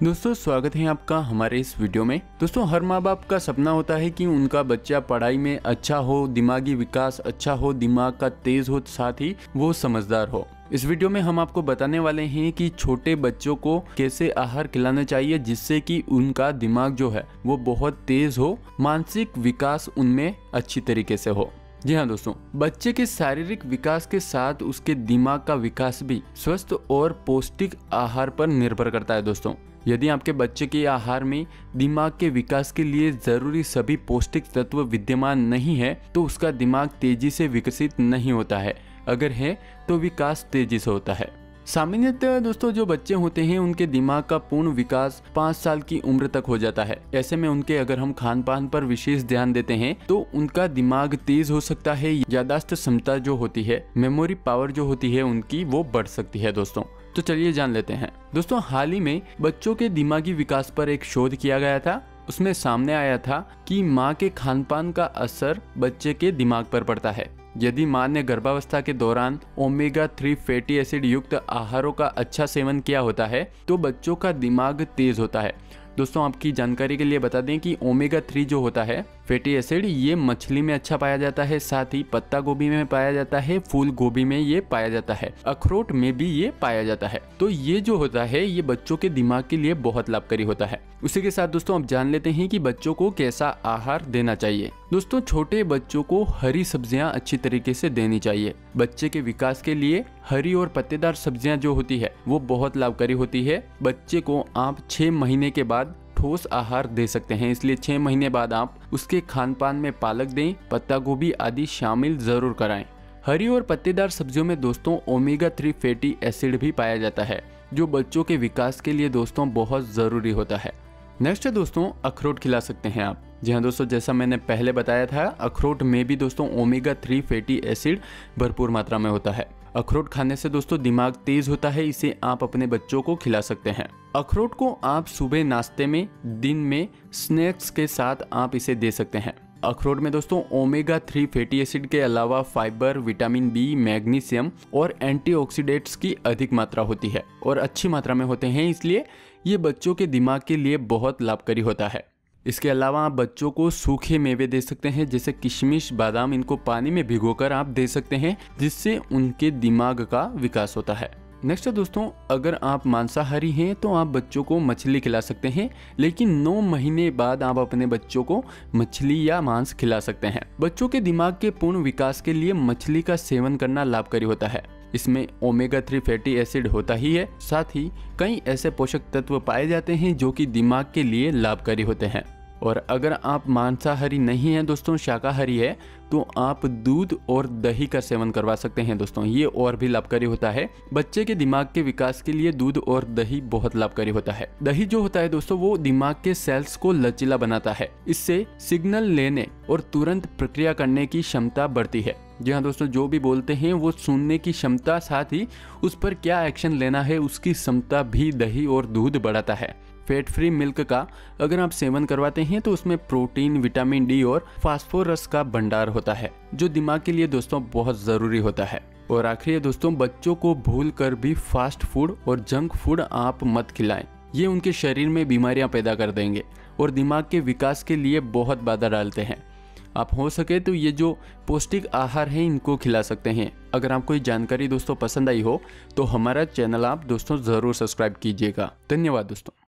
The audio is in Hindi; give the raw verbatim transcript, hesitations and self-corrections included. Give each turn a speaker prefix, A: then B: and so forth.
A: दोस्तों स्वागत है आपका हमारे इस वीडियो में। दोस्तों हर माँ बाप का सपना होता है कि उनका बच्चा पढ़ाई में अच्छा हो, दिमागी विकास अच्छा हो, दिमाग का तेज हो, साथ ही वो समझदार हो। इस वीडियो में हम आपको बताने वाले हैं कि छोटे बच्चों को कैसे आहार खिलाना चाहिए जिससे कि उनका दिमाग जो है वो बहुत तेज हो, मानसिक विकास उनमें अच्छी तरीके से हो। जी हाँ दोस्तों, बच्चे के शारीरिक विकास के साथ उसके दिमाग का विकास भी स्वस्थ और पौष्टिक आहार पर निर्भर करता है। दोस्तों यदि आपके बच्चे के आहार में दिमाग के विकास के लिए जरूरी सभी पौष्टिक तत्व विद्यमान नहीं है तो उसका दिमाग तेजी से विकसित नहीं होता है। अगर है तो विकास तेजी से होता है। सामान्यतः दोस्तों जो बच्चे होते हैं उनके दिमाग का पूर्ण विकास पाँच साल की उम्र तक हो जाता है। ऐसे में उनके अगर हम खान पान पर विशेष ध्यान देते हैं तो उनका दिमाग तेज हो सकता है, याददाश्त क्षमता जो होती है, मेमोरी पावर जो होती है उनकी वो बढ़ सकती है। दोस्तों तो चलिए जान लेते हैं। दोस्तों हाल ही में बच्चों के दिमागी विकास पर एक शोध किया गया था। उसमें सामने आया था कि माँ के खान पान का असर बच्चे के दिमाग पर पड़ता है। यदि माँ ने गर्भावस्था के दौरान ओमेगा थ्री फैटी एसिड युक्त आहारों का अच्छा सेवन किया होता है तो बच्चों का दिमाग तेज होता है। दोस्तों आपकी जानकारी के लिए बता दें कि ओमेगा थ्री जो होता है फैटी एसिड ये मछली में अच्छा पाया जाता है, साथ ही पत्ता गोभी में पाया जाता है, फूल गोभी में ये पाया जाता है, अखरोट में भी ये पाया जाता है। तो ये जो होता है ये बच्चों के दिमाग के लिए बहुत लाभकारी होता है। उसी के साथ दोस्तों अब जान लेते हैं कि बच्चों को कैसा आहार देना चाहिए। दोस्तों छोटे बच्चों को हरी सब्जियां अच्छी तरीके से देनी चाहिए। बच्चे के विकास के लिए हरी और पत्तेदार सब्जियां जो होती है वो बहुत लाभकारी होती है। बच्चे को आप छह महीने के बाद ठोस आहार दे सकते हैं, इसलिए छह महीने बाद आप उसके खान पान में पालक दें, पत्ता गोभी आदि शामिल जरूर कराएं। हरी और पत्तेदार सब्जियों में दोस्तों ओमेगा थ्री फैटी एसिड भी पाया जाता है जो बच्चों के विकास के लिए दोस्तों बहुत जरूरी होता है। नेक्स्ट है दोस्तों अखरोट खिला सकते हैं आप। जी हाँ दोस्तों, जैसा मैंने पहले बताया था अखरोट में भी दोस्तों ओमेगा थ्री फैटी एसिड भरपूर मात्रा में होता है। अखरोट खाने से दोस्तों दिमाग तेज होता है, इसे आप अपने बच्चों को खिला सकते हैं। अखरोट को आप सुबह नाश्ते में, दिन में स्नैक्स के साथ आप इसे दे सकते हैं। अखरोट में दोस्तों ओमेगा थ्री फैटी एसिड के अलावा फाइबर, विटामिन बी, मैग्नीशियम और एंटीऑक्सीडेंट्स की अधिक मात्रा होती है और अच्छी मात्रा में होते हैं, इसलिए ये बच्चों के दिमाग के लिए बहुत लाभकारी होता है। इसके अलावा आप बच्चों को सूखे मेवे दे सकते हैं जैसे किशमिश, बादाम, इनको पानी में भिगोकर आप दे सकते हैं जिससे उनके दिमाग का विकास होता है। नेक्स्ट है दोस्तों अगर आप मांसाहारी हैं तो आप बच्चों को मछली खिला सकते हैं, लेकिन नौ महीने बाद आप अपने बच्चों को मछली या मांस खिला सकते हैं। बच्चों के दिमाग के पूर्ण विकास के लिए मछली का सेवन करना लाभकारी होता है। इसमें ओमेगा थ्री फैटी एसिड होता ही है, साथ ही कई ऐसे पोषक तत्व पाए जाते हैं जो कि दिमाग के लिए लाभकारी होते हैं। और अगर आप मांसाहारी नहीं हैं दोस्तों, शाकाहारी है, तो आप दूध और दही का सेवन करवा सकते हैं। दोस्तों ये और भी लाभकारी होता है। बच्चे के दिमाग के विकास के लिए दूध और दही बहुत लाभकारी होता है। दही जो होता है दोस्तों वो दिमाग के सेल्स को लचीला बनाता है। इससे सिग्नल लेने और तुरंत प्रक्रिया करने की क्षमता बढ़ती है। जी हाँ दोस्तों, जो भी बोलते हैं वो सुनने की क्षमता, साथ ही उस पर क्या एक्शन लेना है उसकी क्षमता भी दही और दूध बढ़ाता है। फैट फ्री मिल्क का अगर आप सेवन करवाते हैं तो उसमें प्रोटीन, विटामिन डी और फास्फोरस का भंडार होता है जो दिमाग के लिए दोस्तों बहुत जरूरी होता है। और आखिरी दोस्तों बच्चों को भूल कर भी फास्ट फूड और जंक फूड आप मत खिलाएं। ये उनके शरीर में बीमारियां पैदा कर देंगे और दिमाग के विकास के लिए बहुत बाधा डालते हैं। आप हो सके तो ये जो पौष्टिक आहार है इनको खिला सकते हैं। अगर आपको ये जानकारी दोस्तों पसंद आई हो तो हमारा चैनल आप दोस्तों जरूर सब्सक्राइब कीजिएगा। धन्यवाद दोस्तों।